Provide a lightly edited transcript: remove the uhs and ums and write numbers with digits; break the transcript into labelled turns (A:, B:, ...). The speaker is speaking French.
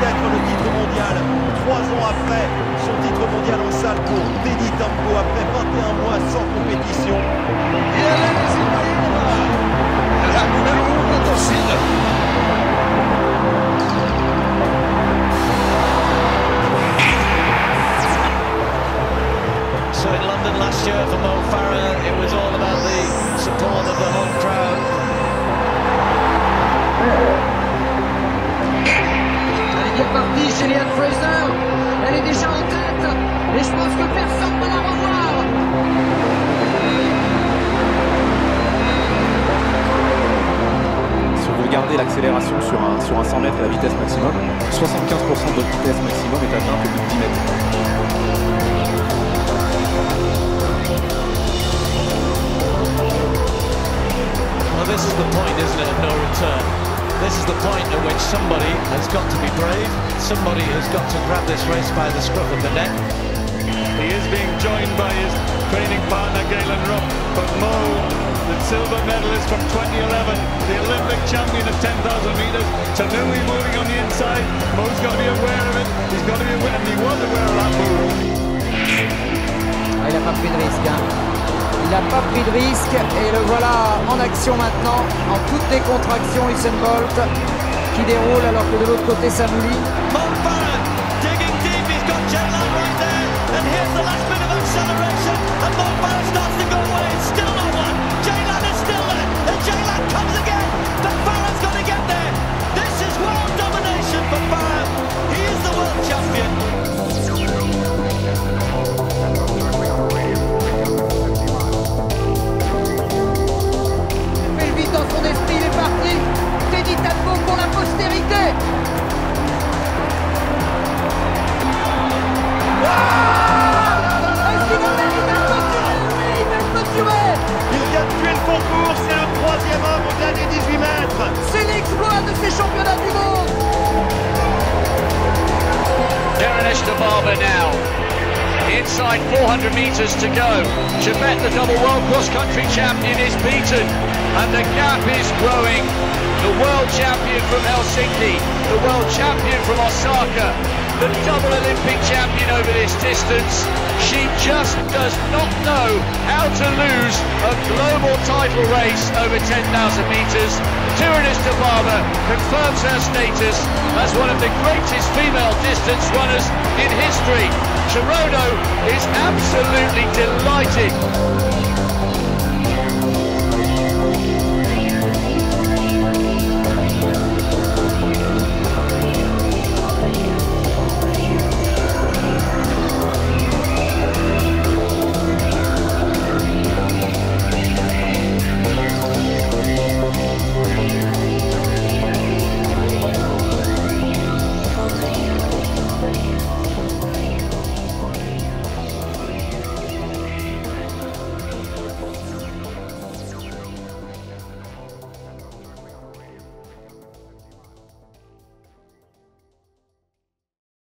A: peut-être le titre mondial. 3 ans après son titre mondial en salle pour Teddy Tambo, après 21 mois sans compétition.
B: So in London last year for Mo Farah, it was all about the support of the home crowd.
C: Elle est bien partie chez Liane Fraser, elle est déjà en tête, et je pense que personne ne va la revoir.
D: Si vous regardez l'accélération sur un 100 mètres à la vitesse maximum, 75% de votre vitesse maximum est atteinte au bout de 10 mètres.
B: Well, this is the point, isn't it, of no return. This is the point at which somebody has got to be brave, somebody has got to grab this race by the scruff of the neck.
E: He is being joined by his training partner Galen Rupp, but Mo, the silver medalist from 2011, the Olympic champion of 10,000 metres, Tanui moving on the inside. Mo's got to be aware of it, he's got to be aware, and he was aware of that move.
C: Ah, il n'a pas pris de risque, hein. Il n'a pas pris de risque et le voilà en action maintenant, en toute décontraction, Usain Bolt qui déroule alors que de l'autre côté Samouli.
B: Mo Farah digging deep, he's got Jaylan right there, and here's the last bit of acceleration, and Mo Farah starts to go away, it's still not one, Jaylan is still there, and Jaylan comes again, but Farah's got to get there. This is world domination for Farah, he is the world champion.
C: Dans son esprit, il est parti. Teddy Tambo pour la postérité. Est-ce qu'il va mesurer? Oui, il va mesurer.
A: Il vient de tuer le concours, c'est le 3e homme au-delà des 18 mètres.
C: C'est l'exploit de ces championnats du monde.
F: Derenesh Dababa now. Inside 400 metres to go. Chebet, the double world cross-country champion, is beaten. And the gap is growing. The world champion from Helsinki, the world champion from Osaka, the double Olympic champion over this distance. She just does not know how to lose a global title race over 10,000 metres. Derenesh Dababa confirms her status as one of the greatest female distance runners in history. Chirono is absolutely delighted.